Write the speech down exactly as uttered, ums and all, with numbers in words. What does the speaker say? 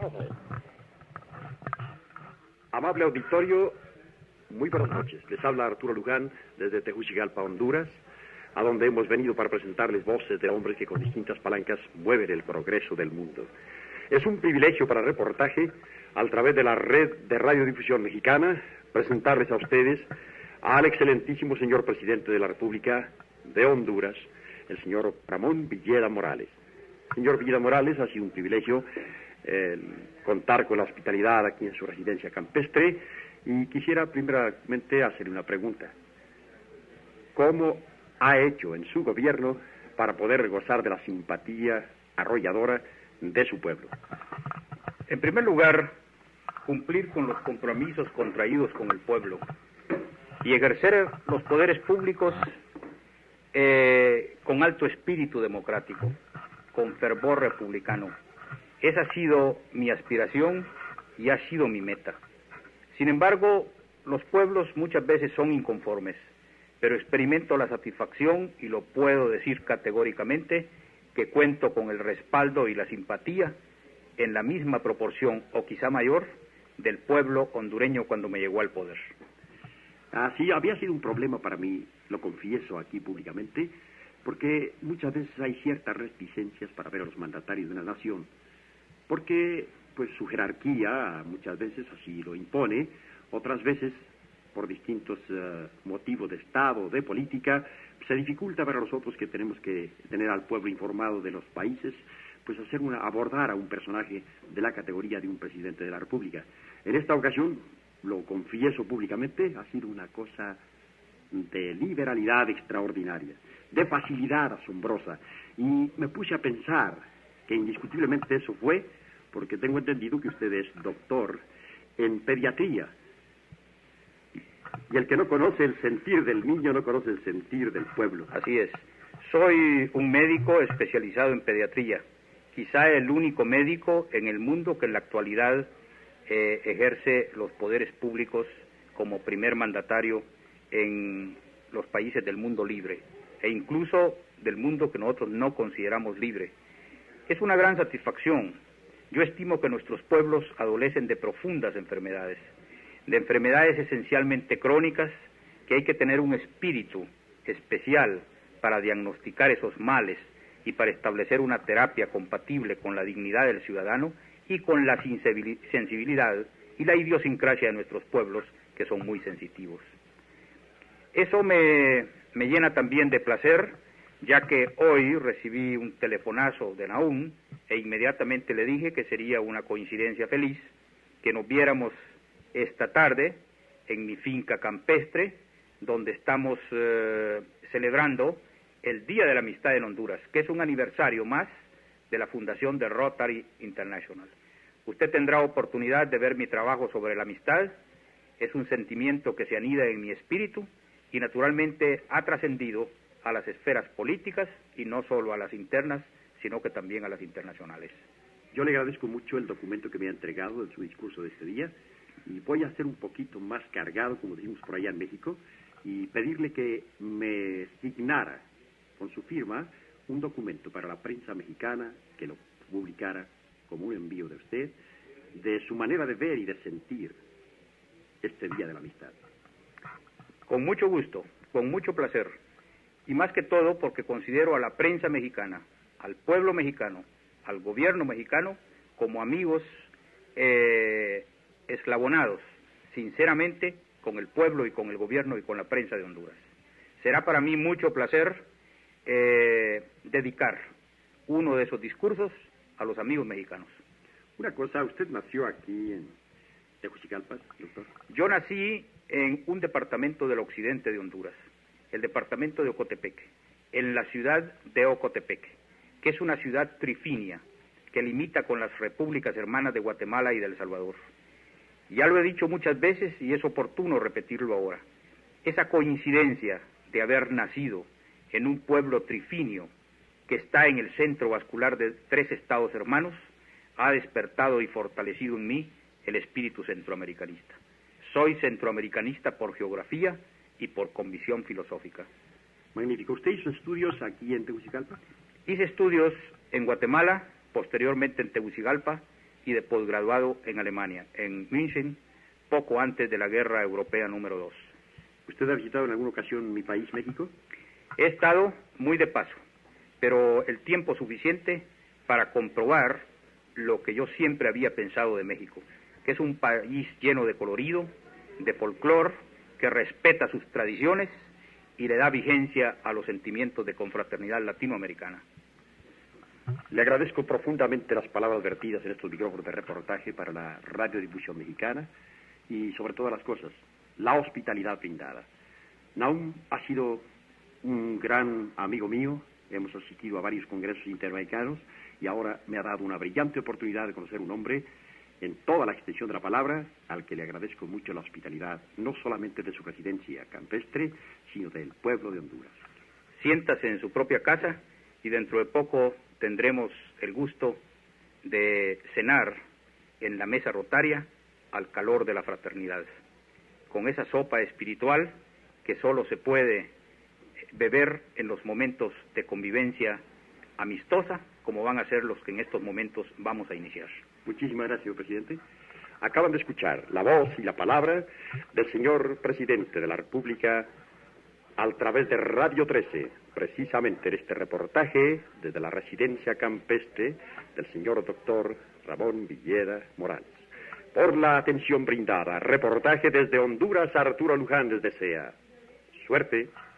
Amable auditorio, muy buenas noches. Les habla Arturo Luján desde Tegucigalpa, Honduras, a donde hemos venido para presentarles voces de hombres que con distintas palancas mueven el progreso del mundo. Es un privilegio para el reportaje, a través de la red de radiodifusión mexicana, presentarles a ustedes al excelentísimo señor presidente de la República de Honduras, el señor Ramón Villeda Morales. Señor Villeda Morales, ha sido un privilegio eh, contar con la hospitalidad aquí en su residencia campestre, y quisiera primeramente hacerle una pregunta. ¿Cómo ha hecho en su gobierno para poder gozar de la simpatía arrolladora de su pueblo? En primer lugar, cumplir con los compromisos contraídos con el pueblo y ejercer los poderes públicos eh, con alto espíritu democrático, con fervor republicano. Esa ha sido mi aspiración y ha sido mi meta. Sin embargo, los pueblos muchas veces son inconformes, pero experimento la satisfacción, y lo puedo decir categóricamente, que cuento con el respaldo y la simpatía en la misma proporción, o quizá mayor, del pueblo hondureño cuando me llegó al poder. Así había sido un problema para mí, lo confieso aquí públicamente, porque muchas veces hay ciertas reticencias para ver a los mandatarios de una nación, porque pues su jerarquía muchas veces así lo impone, otras veces por distintos uh, motivos de Estado, de política, se dificulta para nosotros que tenemos que tener al pueblo informado de los países, pues hacer una, abordar a un personaje de la categoría de un presidente de la República. En esta ocasión, lo confieso públicamente, ha sido una cosa de liberalidad extraordinaria, de facilidad asombrosa, y me puse a pensar que indiscutiblemente eso fue porque tengo entendido que usted es doctor en pediatría. Y el que no conoce el sentir del niño no conoce el sentir del pueblo. Así es. Soy un médico especializado en pediatría. Quizá el único médico en el mundo que en la actualidad eh, ejerce los poderes públicos como primer mandatario en los países del mundo libre, e incluso del mundo que nosotros no consideramos libre. Es una gran satisfacción. Yo estimo que nuestros pueblos adolecen de profundas enfermedades, de enfermedades esencialmente crónicas, que hay que tener un espíritu especial para diagnosticar esos males y para establecer una terapia compatible con la dignidad del ciudadano y con la sensibilidad y la idiosincrasia de nuestros pueblos, que son muy sensitivos. Eso me, me llena también de placer, ya que hoy recibí un telefonazo de Nahum e inmediatamente le dije que sería una coincidencia feliz que nos viéramos esta tarde en mi finca campestre, donde estamos eh, celebrando el Día de la Amistad en Honduras, que es un aniversario más de la fundación de Rotary International. Usted tendrá oportunidad de ver mi trabajo sobre la amistad. Es un sentimiento que se anida en mi espíritu y naturalmente ha trascendido a las esferas políticas, y no solo a las internas, sino que también a las internacionales. Yo le agradezco mucho el documento que me ha entregado en su discurso de este día, y voy a ser un poquito más cargado, como decimos por allá en México, y pedirle que me signara con su firma un documento para la prensa mexicana, que lo publicara como un envío de usted, de su manera de ver y de sentir este Día de la Amistad. Con mucho gusto, con mucho placer, y más que todo porque considero a la prensa mexicana, al pueblo mexicano, al gobierno mexicano, como amigos eh, eslabonados, sinceramente, con el pueblo y con el gobierno y con la prensa de Honduras. Será para mí mucho placer eh, dedicar uno de esos discursos a los amigos mexicanos. Una cosa, usted nació aquí en Tegucigalpa, doctor. Yo nací en un departamento del occidente de Honduras, el departamento de Ocotepeque, en la ciudad de Ocotepeque, que es una ciudad trifinia que limita con las repúblicas hermanas de Guatemala y de El Salvador. Ya lo he dicho muchas veces y es oportuno repetirlo ahora. Esa coincidencia de haber nacido en un pueblo trifinio que está en el centro vascular de tres estados hermanos ha despertado y fortalecido en mí el espíritu centroamericanista. Soy centroamericanista por geografía y por convicción filosófica. Magnífico. ¿Usted hizo estudios aquí en Tegucigalpa? Hice estudios en Guatemala, posteriormente en Tegucigalpa, y de posgraduado en Alemania, en München, poco antes de la Guerra Europea número dos. ¿Usted ha visitado en alguna ocasión mi país, México? He estado muy de paso, pero el tiempo suficiente para comprobar lo que yo siempre había pensado de México, que es un país lleno de colorido, de folclore, que respeta sus tradiciones y le da vigencia a los sentimientos de confraternidad latinoamericana. Le agradezco profundamente las palabras vertidas en estos micrófonos de reportaje para la radiodifusión mexicana y, sobre todas las cosas, la hospitalidad brindada. Nahum ha sido un gran amigo mío, hemos asistido a varios congresos interamericanos y ahora me ha dado una brillante oportunidad de conocer un hombre en toda la extensión de la palabra, al que le agradezco mucho la hospitalidad, no solamente de su residencia campestre, sino del pueblo de Honduras. Siéntase en su propia casa y dentro de poco tendremos el gusto de cenar en la mesa rotaria al calor de la fraternidad, con esa sopa espiritual que solo se puede beber en los momentos de convivencia amistosa, como van a ser los que en estos momentos vamos a iniciar. Muchísimas gracias, señor presidente. Acaban de escuchar la voz y la palabra del señor presidente de la República a través de Radio trece, precisamente en este reportaje desde la residencia campestre del señor doctor Ramón Villeda Morales. Por la atención brindada, reportaje desde Honduras, Arturo Luján les desea suerte.